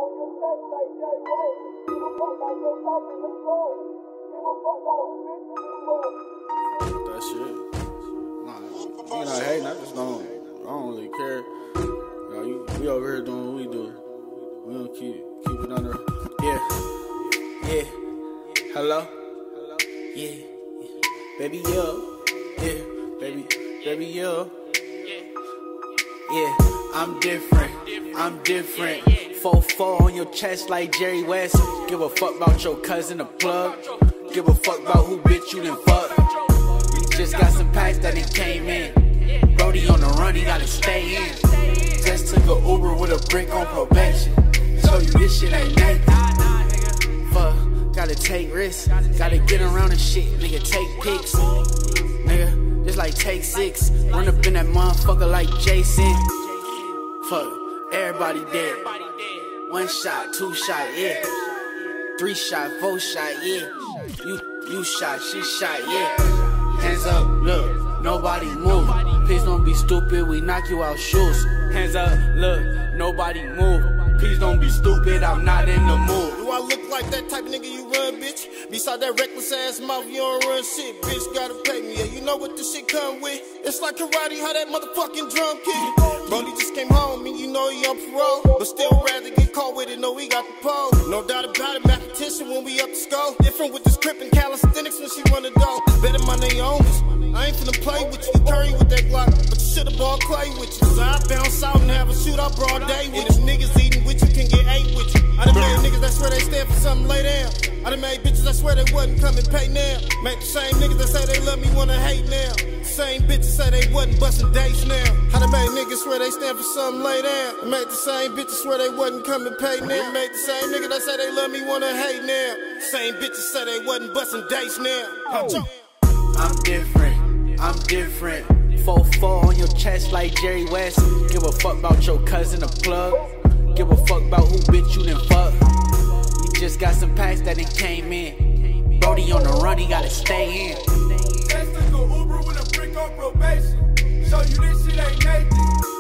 That shit. Nah, you not hating, I don't really care. We over here doing what we do. We don't keep it under. Yeah. Hello? Yeah. Baby, yeah. Baby, yeah. I'm different. 4-4 on your chest like Jerry West. Give a fuck about your cousin, a plug. Give a fuck about who bitch you done fuck. You just got some packs that he came in. Brody on the run, he gotta stay in. Just took a Uber with a brick on probation. Show you this shit ain't nothing. Fuck, gotta take risks. Gotta get around and shit, nigga, take pics. Nigga, just like take 6. Run up in that motherfucker like Jason. Fuck, everybody dead. 1 shot, 2 shot, yeah. 3 shot, 4 shot, yeah. You shot, she shot, yeah. Hands up, look, nobody move. Please don't be stupid, we knock you out shoes. Hands up, look, nobody move. Please don't be stupid, I'm not in the mood. Do I look like that type of nigga you run, bitch? Beside that reckless ass mouth, you don't run shit, bitch. Gotta pay me, yeah, you know what this shit come with. It's like karate, how that motherfucking drum kick. Brody just came home, and you know he on parole, but still rather get caught with it, know we got the pole. No doubt about it, mathematician when we up to skull. Different with this crip and calisthenics when she run the dough. Better my name homies. I ain't finna play with you, curry with that Glock, but you should've bought clay with you. Cause I bounce out and have a shootout broad day with you. Niggas eating with you can get ate with you. I done made niggas that swear they stand for something, lay down. I done made bitches that swear they wasn't coming pay now. Make the same niggas that say they love me wanna hate now. Same bitches say they wasn't busting dates now. I done made niggas swear they stand for something, lay down. I made the same bitches swear they wasn't coming pay now. Make the same niggas that say they love me wanna hate now. Same bitches say they wasn't busting dates now. I'm different. 4-4 on your chest like Jerry West. Give a fuck about your cousin, a plug. Give a fuck about who bitch you done fuck. You just got some packs that it came in. Brody on the run, he gotta stay in. Just took a Uber with a brick on probation. Show you this shit ain't nothing.